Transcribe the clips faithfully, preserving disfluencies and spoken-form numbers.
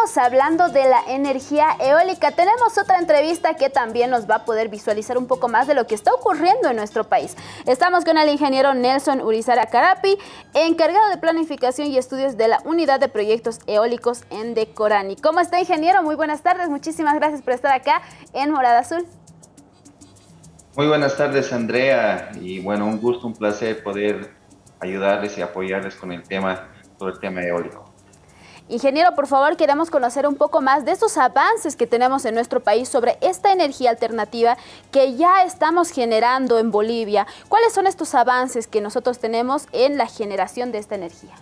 seguimos hablando de la energía eólica. Tenemos otra entrevista que también nos va a poder visualizar un poco más de lo que está ocurriendo en nuestro país. Estamos con el ingeniero Nelson Urizara Carapi, encargado de planificación y estudios de la Unidad de Proyectos Eólicos en Decorani. ¿Cómo está, ingeniero? Muy buenas tardes. Muchísimas gracias por estar acá en Morada Azul. Muy buenas tardes, Andrea, y bueno, un gusto, un placer poder ayudarles y apoyarles con el tema, sobre el tema eólico. Ingeniero, por favor, queremos conocer un poco más de estos avances que tenemos en nuestro país sobre esta energía alternativa que ya estamos generando en Bolivia. ¿Cuáles son estos avances que nosotros tenemos en la generación de esta energía?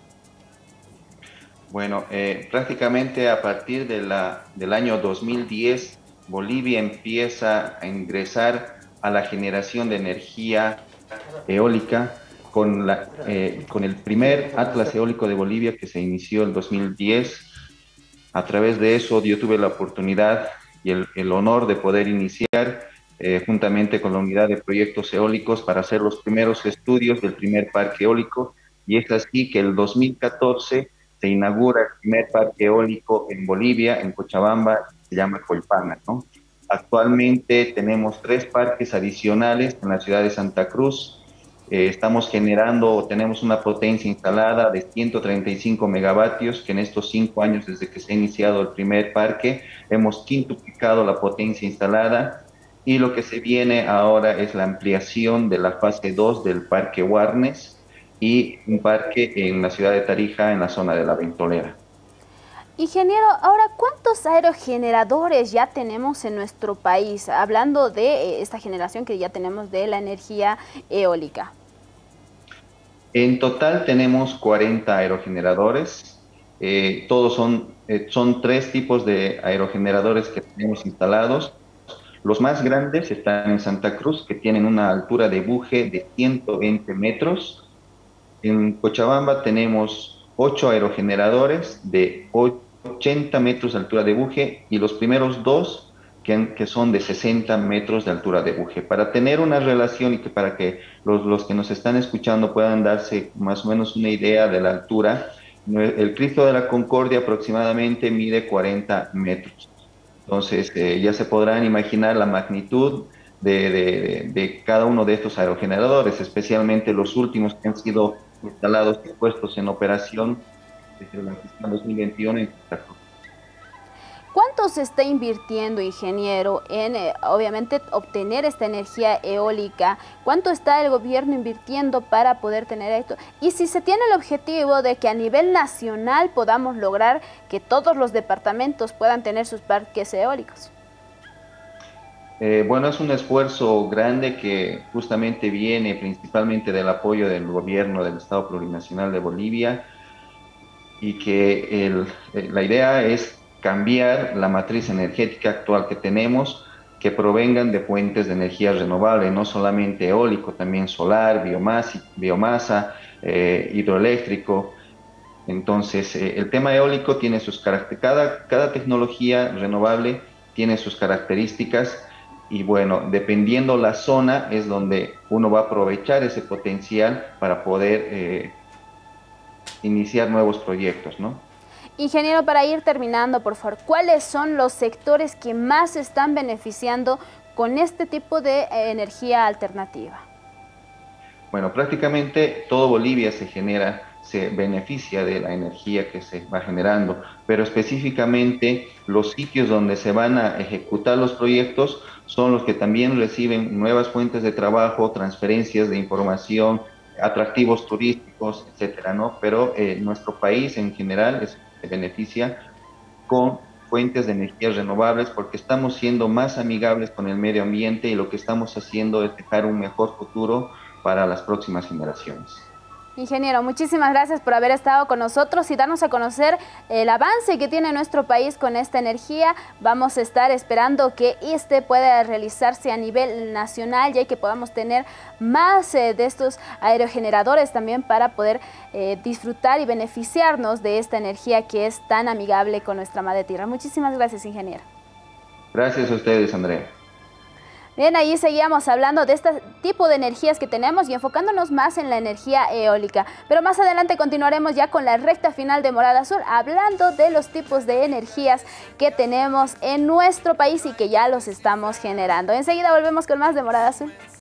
Bueno, eh, prácticamente a partir de la, del año dos mil diez, Bolivia empieza a ingresar a la generación de energía eólica con, la, eh, con el primer Atlas Eólico de Bolivia que se inició en dos mil diez. A través de eso yo tuve la oportunidad y el, el honor de poder iniciar eh, juntamente con la Unidad de Proyectos Eólicos para hacer los primeros estudios del primer parque eólico, y es así que el dos mil catorce se inaugura el primer parque eólico en Bolivia, en Cochabamba, se llama Colpana, ¿no? Actualmente tenemos tres parques adicionales en la ciudad de Santa Cruz. Eh, estamos generando, tenemos una potencia instalada de ciento treinta y cinco megavatios, que en estos cinco años desde que se ha iniciado el primer parque, hemos quintuplicado la potencia instalada, y lo que se viene ahora es la ampliación de la fase dos del Parque Warnes y un parque en la ciudad de Tarija, en la zona de la Ventolera. Ingeniero, ahora, ¿cuántos aerogeneradores ya tenemos en nuestro país? Hablando de esta generación que ya tenemos de la energía eólica. En total tenemos cuarenta aerogeneradores. Eh, todos son, eh, son tres tipos de aerogeneradores que tenemos instalados. Los más grandes están en Santa Cruz, que tienen una altura de buje de ciento veinte metros. En Cochabamba tenemos ocho aerogeneradores de ochenta metros de altura de buje, y los primeros dos que, que son de sesenta metros de altura de buje. Para tener una relación y que para que los, los que nos están escuchando puedan darse más o menos una idea de la altura, el Cristo de la Concordia aproximadamente mide cuarenta metros. Entonces eh, ya se podrán imaginar la magnitud de, de, de cada uno de estos aerogeneradores, especialmente los últimos que han sido instalados y puestos en operación desde la gestión dos mil veintiuno en Santa Cruz. ¿Cuánto se está invirtiendo, ingeniero, en eh, obviamente obtener esta energía eólica? ¿Cuánto está el gobierno invirtiendo para poder tener esto? Y si se tiene el objetivo de que a nivel nacional podamos lograr que todos los departamentos puedan tener sus parques eólicos. Eh, bueno, es un esfuerzo grande que justamente viene principalmente del apoyo del gobierno del Estado Plurinacional de Bolivia, y que el, la idea es cambiar la matriz energética actual que tenemos, que provengan de fuentes de energía renovable, no solamente eólico, también solar, biomasa, biomasa eh, hidroeléctrico. Entonces, eh, el tema eólico tiene sus características, cada, cada tecnología renovable tiene sus características, y bueno, dependiendo la zona es donde uno va a aprovechar ese potencial para poder eh, iniciar nuevos proyectos, ¿no? Ingeniero, para ir terminando, por favor, ¿cuáles son los sectores que más se están beneficiando con este tipo de eh, energía alternativa? Bueno, prácticamente todo Bolivia se genera, se beneficia de la energía que se va generando, pero específicamente los sitios donde se van a ejecutar los proyectos son los que también reciben nuevas fuentes de trabajo, transferencias de información, atractivos turísticos, etcétera, ¿no? Pero eh, nuestro país en general es, se beneficia con fuentes de energías renovables porque estamos siendo más amigables con el medio ambiente, y lo que estamos haciendo es dejar un mejor futuro para las próximas generaciones. Ingeniero, muchísimas gracias por haber estado con nosotros y darnos a conocer el avance que tiene nuestro país con esta energía. Vamos a estar esperando que este pueda realizarse a nivel nacional, ya que podamos tener más eh, de estos aerogeneradores también para poder eh, disfrutar y beneficiarnos de esta energía que es tan amigable con nuestra madre tierra. Muchísimas gracias, ingeniero. Gracias a ustedes, Andrea. Bien, ahí seguíamos hablando de este tipo de energías que tenemos y enfocándonos más en la energía eólica. Pero más adelante continuaremos ya con la recta final de Morada Azul, hablando de los tipos de energías que tenemos en nuestro país y que ya los estamos generando. Enseguida volvemos con más de Morada Azul.